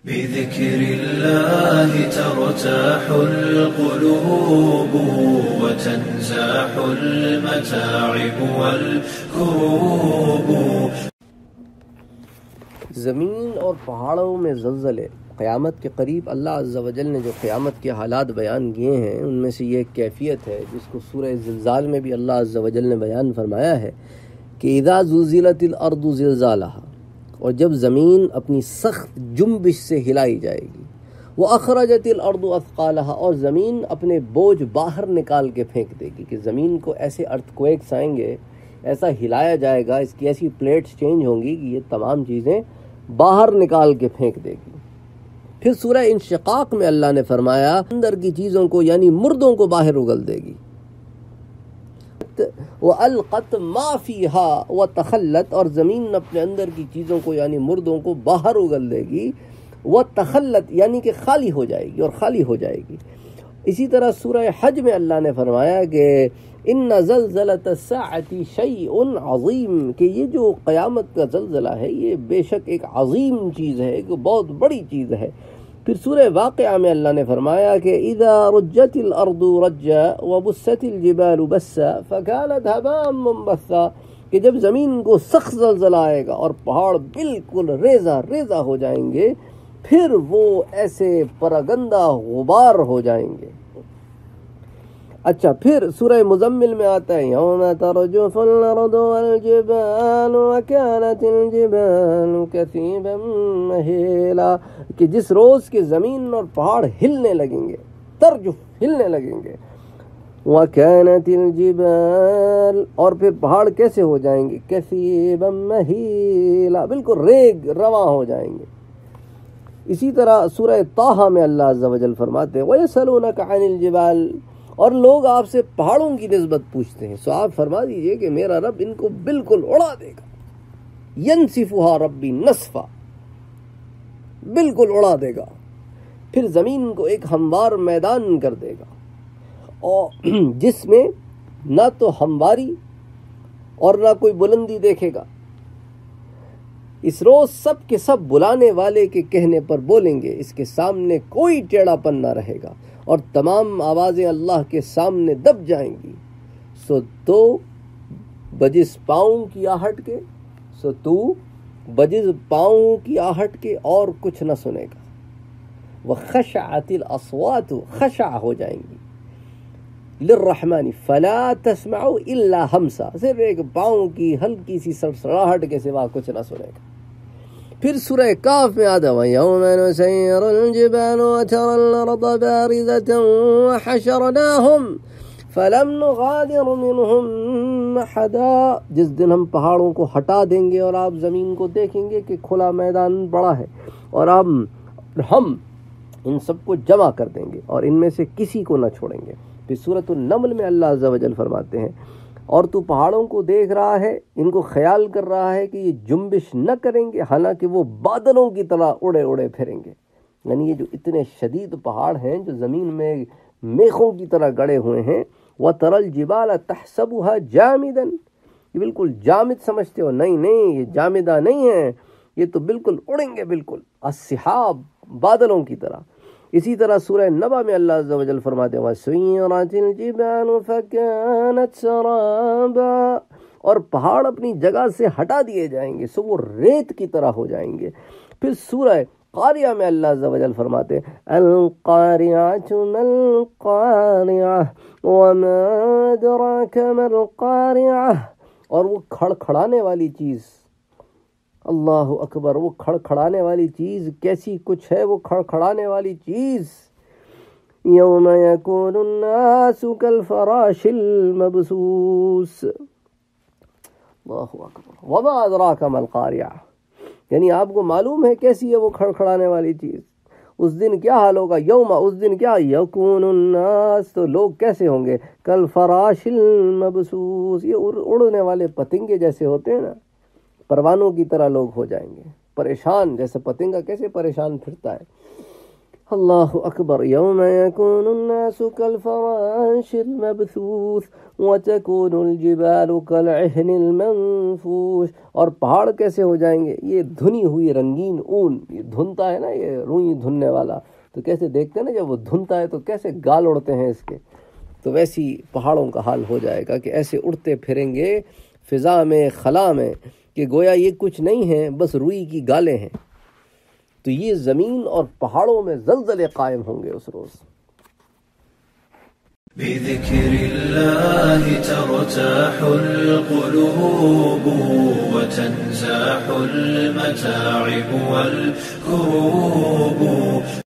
بذكر الله ترتاح القلوب وتنزاح المتاعب والكروب. زمین اور پہاڑوں میں زلزلے قیامت کے قریب اللہ عز و جل نے جو قیامت کے حالات بیان کیے ہیں ان میں سے یہ ایک کیفیت ہے جس کو سورہ زلزال میں بھی اللہ عز و جل نے بیان فرمایا ہے کہ اذا زلزلت الارض زلزالها، اور جب زمین اپنی سخت جنبش سے ہلائی جائے گی، وَأَخْرَجَتِ الْأَرْضُ أَثْقَالَهَا، اور زمین اپنے بوجھ باہر نکال کے پھینک دے گی، کہ زمین کو ایسے ارتھ کویکس آئیں گے، ایسا ہلایا جائے گا، اس کی ایسی پلیٹس چینج ہوں گی کہ یہ تمام چیزیں باہر نکال کے پھینک دے گی۔ پھر سورہ انشقاق میں اللہ نے فرمایا اندر کی چیزوں کو یعنی مردوں کو باہر اگل دے گی، وَأَلْقَتْ مَا فِيهَا وَتَخَلَّتْ، اور زمین اپنے اندر کی چیزوں کو یعنی مردوں کو باہر اگل دے گی، وَتَخَلَّتْ یعنی کہ خالی ہو جائے گی اور خالی ہو جائے گی۔ اسی طرح سورہ حج میں اللہ نے فرمایا کہ إِنَّ زَلْزَلَةَ السَّاعَةِ شَيْءٌ عَظِيمٌ، کہ یہ جو قیامت کا زلزلہ ہے یہ بے شک ایک عظیم چیز ہے، ایک بہت بڑی چیز ہے۔ پھر سورہ واقعہ میں اللہ نے فرمایا کہ اذا رجت الارض رجا وبست الجبال بسا فكانت هباء منبثا، کہ جب زمین کو سخت زلزلہ آئے گا اور پہاڑ بالکل ریزہ ریزہ ہو جائیں گے، پھر وہ ایسے پراگندہ غبار ہو جائیں گے۔ اچھا، پھر سورہ مزمل میں آتا ہے یوم ترجف الارض والجبال وكانت الجبال كثيبا مهيلا، کہ جس روز کے زمین اور پہاڑ ہلنے لگیں گے، ترجف ہلنے لگیں گے، وكانت الجبال، اور پھر پہاڑ کیسے ہو جائیں گے، كثيبا مهيلا، بالکل ریگ رواں ہو جائیں گے۔ اسی طرح سورہ طٰہٰ میں اللہ عز و جل فرماتے ہیں وَيَسْأَلُونَكَ عَنِ الْجِبَالِ، اور لوگ آپ سے پہاڑوں کی نسبت پوچھتے ہیں، سو آپ فرما دیجئے کہ میرا رب ان کو بالکل اڑا دے گا، يَنْسِفُهَا رَبِّي نَسْفًا، بالکل اڑا دے گا، پھر زمین کو ایک ہموار میدان کر دے گا، اور جس میں نہ تو ہمواری اور نہ کوئی بلندی دیکھے گا۔ اس روز سب کے سب بلانے والے کے کہنے پر بولیں گے، اس کے سامنے کوئی ٹیڑھا پن نہ رہے گا، اور تمام آوازیں اللہ کے سامنے دب جائیں گی۔ سو تو بجس پاؤں کی آہٹ کے، بجز پاؤں کی آہٹ کے اور کچھ نہ سنے گا۔ وَخَشَعَتِ الْأَصْوَاتُ، خشع ہو جائیں گی، لِلرَّحْمَنِ فَلَا تَسْمَعُ إِلَّا ہمسا، صرف ایک پاؤں کی ہلکی سی سڑسڑاہٹ کے سوا کچھ نہ سنے گا۔ پھر سورہ کاف میں آتا وَيَوْمَ نُسَيِّرُ الْجِبَالُ وَتَرَى الْأَرْضَ بَارِزَةً وَحَشَرْنَاهُمْ فَلَمْ نُغَادِرْ مِنْهُمْ أَحَدًا، جس دن ہم پہاڑوں کو ہٹا دیں گے اور آپ زمین کو دیکھیں گے کہ کھلا میدان پڑا ہے، اور ہم ان سب کو جمع کر دیں گے اور ان میں سے کسی کو نہ چھوڑیں گے۔ پھر سورۃ النمل میں اللہ عز و جل فرماتے ہیں اور تو پہاڑوں کو دیکھ رہا ہے، ان کو خیال کر رہا ہے کہ یہ جنبش نہ کریں گے، حالانکہ وہ بادلوں کی طرح اڑے اڑے پھریں گے۔ یعنی یہ جو اتنے شدید پہاڑ ہیں جو زمین میں میخوں کی طرح گڑے ہوئے ہیں، وَتَرَى الْجِبَالَ تَحْسَبُهَا جَامِدًا، یہ بالکل جامد سمجھتے ہو، نہیں یہ جامدہ نہیں ہیں، یہ تو بالکل اڑیں گے، بالکل السحاب، بادلوں کی طرح۔ اسی طرح سورہ نبا میں اللہ عز و جل فرماتے ہیں وَسُيِّرَتِ الْجِبَالُ فَكَانَتْ سَرَابًا، اور پہاڑ اپنی جگہ سے ہٹا دیے جائیں گے، سو وہ ریت کی طرح ہو جائیں گے۔ پھر سورہ قاریہ میں اللہ عز و جل فرماتے ہیں الْقَارِعَةُ مَا الْقَارِعَةُ وَمَا أَدْرَاكَ مَا الْقَارِعَةُ، اور وہ کھڑکھڑانے والی چیز، اللہ اکبر، وہ کھڑکھڑانے والی چیز کیسی کچھ ہے، وہ کھڑکھڑانے والی چیز یوم یکون الناس کالفراش المبثوث، اللہ اکبر، وما ادراک ما القاریعہ، یعنی آپ کو معلوم ہے کیسی ہے وہ کھڑکھڑانے والی چیز۔ اس دن کیا حال ہوگا، یوم، اس دن کیا، یکون الناس، تو لوگ کیسے ہوں گے، کالفراش المبثوث، یہ اڑنے والے پتنگے جیسے ہوتے ہیں نا، پروانوں کی طرح لوگ ہو جائیں گے، پریشان، جیسے پتنگا کیسے پریشان پھرتا ہے۔ اللہ اکبر. یوم یکون الناس کالفراش المبثوث وتکون الجبال کالعہن المنفوش. اور پہاڑ کیسے ہو جائیں گے؟ یہ دھنی ہوئی رنگین اون، یہ دھنتا ہے نا، یہ روئی دھننے والا، تو کیسے دیکھتے ہیں نا جب وہ دھنتا ہے تو کیسے گال اڑتے ہیں اس کے، تو ویسی پہاڑوں کا حال ہو جائے گا کہ ایسے اڑتے پھریں گے فضا میں، خلا میں، کہ گویا یہ کچھ نہیں ہے، بس روئی کی گالیں ہیں. تو یہ زمین اور پہاڑوں میں زلزلے قائم ہوں گے اس روز. بذكر الله ترتاح القلوب وتنزاح المتاعب والكروب.